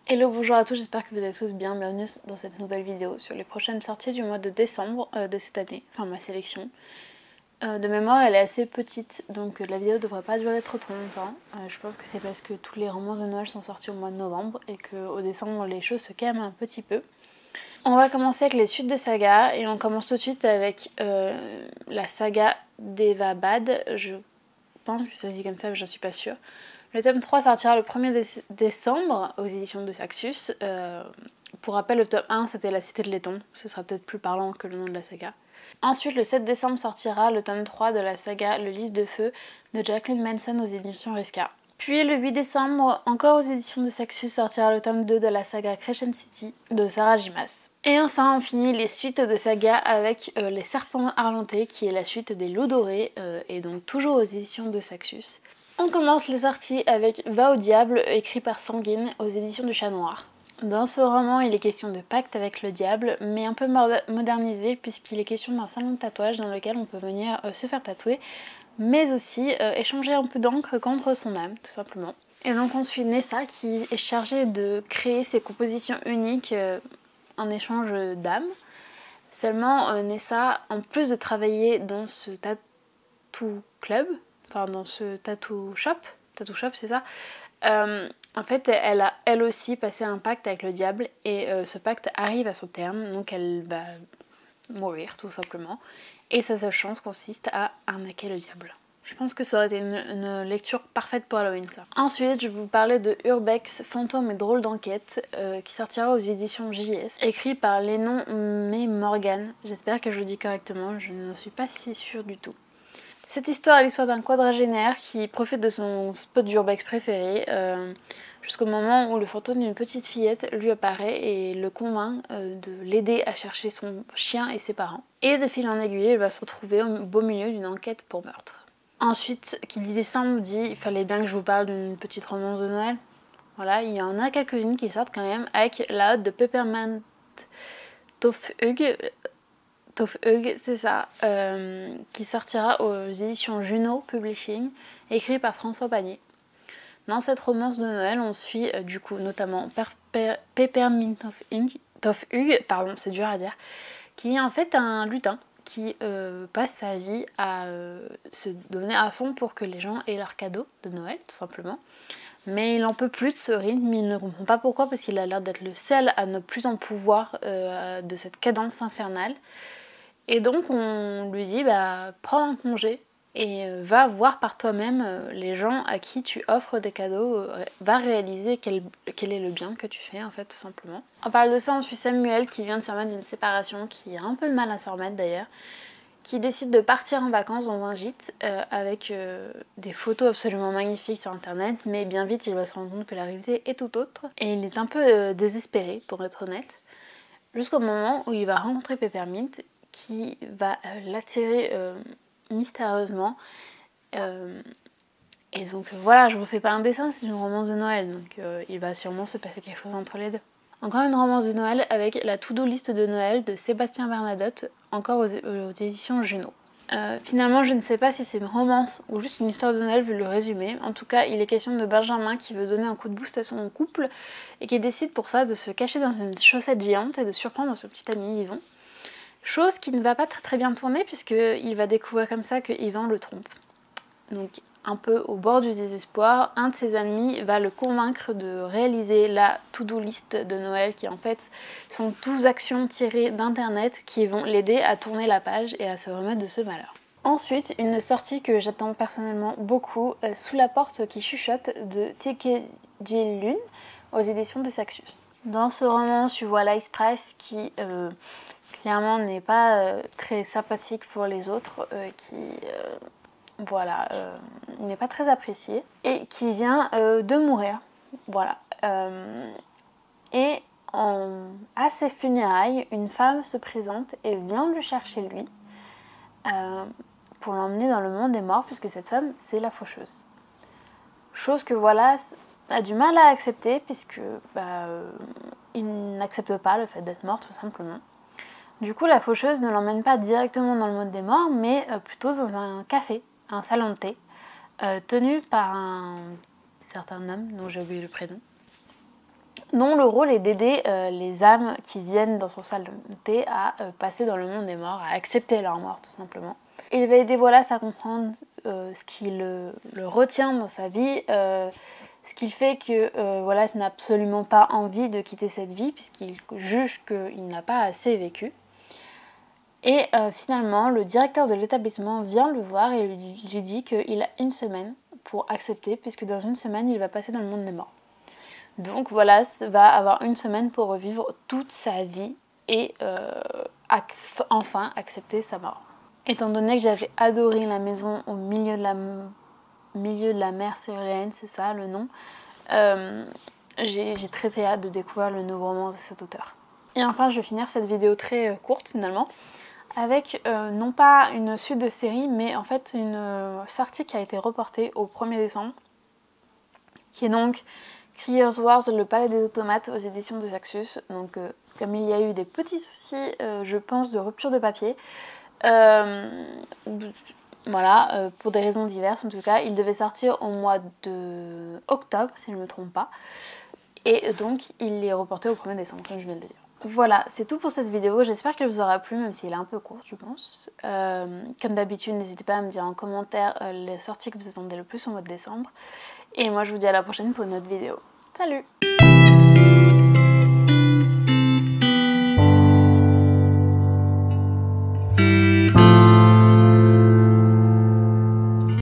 Hello, bonjour à tous, j'espère que vous allez tous bien. Bienvenue dans cette nouvelle vidéo sur les prochaines sorties du mois de décembre de cette année, enfin ma sélection. De mémoire, elle est assez petite, donc la vidéo ne devrait pas durer trop longtemps. Je pense que c'est parce que tous les romans de Noël sont sortis au mois de novembre et qu'au décembre, les choses se calment un petit peu. On va commencer avec les suites de saga et on commence tout de suite avec la saga d'Eva Bad. Je pense que ça se dit comme ça, mais j'en suis pas sûre. Le tome 3 sortira le 1er décembre aux éditions de Saxus. Pour rappel, le tome 1 c'était La Cité de Laiton, ce sera peut-être plus parlant que le nom de la saga. Ensuite, le 7 décembre sortira le tome 3 de la saga Le Lys de Feu de Jacqueline Manson aux éditions Rivka. Puis le 8 décembre, encore aux éditions de Saxus, sortira le tome 2 de la saga Crescent City de Sarah Jimas. Et enfin, on finit les suites de saga avec Les Serpents Argentés, qui est la suite des Loups Dorés, et donc toujours aux éditions de Saxus. On commence les sorties avec Va au diable, écrit par Sanguine aux éditions du Chat Noir. Dans ce roman, il est question de pacte avec le diable, mais un peu modernisé puisqu'il est question d'un salon de tatouage dans lequel on peut venir se faire tatouer, mais aussi échanger un peu d'encre contre son âme, tout simplement. Et donc on suit Nessa qui est chargée de créer ses compositions uniques en échange d'âme. Seulement Nessa, en plus de travailler dans ce tattoo club, enfin dans ce tattoo shop c'est ça, en fait elle a elle aussi passé un pacte avec le diable et ce pacte arrive à son terme, donc elle va mourir tout simplement, et sa seule chance consiste à arnaquer le diable. Je pense que ça aurait été une lecture parfaite pour Halloween, ça. Ensuite, je vais vous parler de Urbex, Fantômes et drôles d'enquête, qui sortira aux éditions JS, écrit par Lennon May Morgan. J'espère que je le dis correctement, je ne suis pas si sûre du tout. Cette histoire est l'histoire d'un quadragénaire qui profite de son spot d'urbex préféré jusqu'au moment où le fantôme d'une petite fillette lui apparaît et le convainc de l'aider à chercher son chien et ses parents. Et de fil en aiguille, il va se retrouver au beau milieu d'une enquête pour meurtre. Ensuite, qui dit décembre dit il fallait bien que je vous parle d'une petite romance de Noël. Voilà, il y en a quelques-unes qui sortent quand même avec la Hotte de Peppermint Toffhug, c'est ça, qui sortira aux éditions Juno Publishing, écrit par François Panier. Dans cette romance de Noël, on suit du coup notamment Peppermint Toffhug, pardon, c'est dur à dire, qui est en fait un lutin qui passe sa vie à se donner à fond pour que les gens aient leurs cadeaux de Noël, tout simplement. Mais il en peut plus de ce rythme, il ne comprend pas pourquoi, parce qu'il a l'air d'être le seul à ne plus en pouvoir de cette cadence infernale. Et donc on lui dit prends un congé et va voir par toi-même les gens à qui tu offres des cadeaux, va réaliser quel est le bien que tu fais en fait, tout simplement. On parle de ça, on suit Samuel qui vient de se remettre d'une séparation, qui a un peu de mal à se remettre d'ailleurs, qui décide de partir en vacances dans un gîte avec des photos absolument magnifiques sur internet, mais bien vite il va se rendre compte que la réalité est tout autre et il est un peu désespéré pour être honnête, jusqu'au moment où il va rencontrer Peppermint qui va l'attirer mystérieusement. Et donc voilà, je vous fais pas un dessin, c'est une romance de Noël, donc il va sûrement se passer quelque chose entre les deux. Encore une romance de Noël avec la to-do list de Noël de Sébastien Bernadotte, encore aux éditions Juno. Finalement, je ne sais pas si c'est une romance ou juste une histoire de Noël vu le résumé. En tout cas, il est question de Benjamin qui veut donner un coup de boost à son couple et qui décide pour ça de se cacher dans une chaussette géante et de surprendre son petit ami Yvon. Chose qui ne va pas très bien tourner puisqu'il va découvrir comme ça que Yvan le trompe. Donc un peu au bord du désespoir, un de ses amis va le convaincre de réaliser la to-do list de Noël qui en fait sont 12 actions tirées d'internet qui vont l'aider à tourner la page et à se remettre de ce malheur. Ensuite, une sortie que j'attends personnellement beaucoup, Sous la porte qui chuchote de T.K. Lune aux éditions de Saxus. Dans ce roman, tu vois Lice Price qui clairement n'est pas très sympathique pour les autres, n'est pas très apprécié et qui vient de mourir. Voilà. Et à ses funérailles, une femme se présente et vient le chercher lui pour l'emmener dans le monde des morts, puisque cette femme, c'est la faucheuse. Chose que a du mal à accepter, puisque il n'accepte pas le fait d'être mort, tout simplement. Du coup, la faucheuse ne l'emmène pas directement dans le monde des morts, mais plutôt dans un café, un salon de thé, tenu par un certain homme dont j'ai oublié le prénom. dont le rôle est d'aider les âmes qui viennent dans son salon de thé à passer dans le monde des morts, à accepter leur mort tout simplement. Il va aider Wallace à comprendre ce qui le retient dans sa vie, ce qui fait que Wallace n'a absolument pas envie de quitter cette vie puisqu'il juge qu'il n'a pas assez vécu. Et finalement, le directeur de l'établissement vient le voir et lui dit qu'il a une semaine pour accepter puisque dans une semaine, il va passer dans le monde des morts. Donc Wallace va avoir une semaine pour revivre toute sa vie et enfin accepter sa mort. Étant donné que j'avais adoré La maison au milieu de la mer syrienne, c'est ça le nom, j'ai très hâte de découvrir le nouveau roman de cet auteur. Et enfin, je vais finir cette vidéo très courte finalement, avec non pas une suite de série, mais en fait une sortie qui a été reportée au 1er décembre, qui est donc Criers Wars, le palais des automates aux éditions de Saxus. Donc comme il y a eu des petits soucis, je pense, de rupture de papier, voilà, pour des raisons diverses en tout cas, il devait sortir au mois de octobre, si je ne me trompe pas. Et donc il est reporté au 1er décembre, comme je viens de le dire. Voilà, c'est tout pour cette vidéo, j'espère qu'elle vous aura plu, même si elle est un peu courte je pense. Comme d'habitude, n'hésitez pas à me dire en commentaire les sorties que vous attendez le plus au mois de décembre. Et moi je vous dis à la prochaine pour une autre vidéo. Salut!